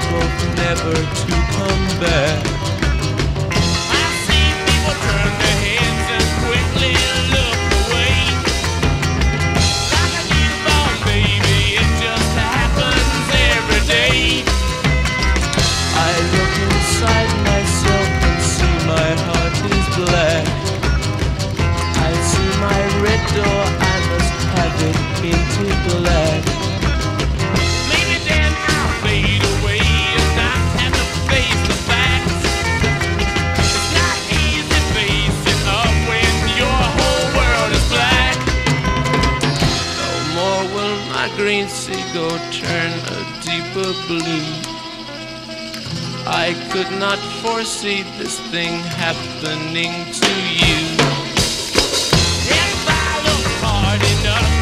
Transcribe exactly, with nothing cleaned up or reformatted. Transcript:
both never to come back. I see people turn their heads and quickly look away. Like a newborn baby, it just happens every day. I look inside myself and see my heart is black. I see my red door, I must have it painted black. Maybe then I'll fade away and not have to face the facts. It's not easy facing up when your whole world is black. No more will my green seagull turn a deeper blue. I could not foresee this thing happening to you. If I look hard enough,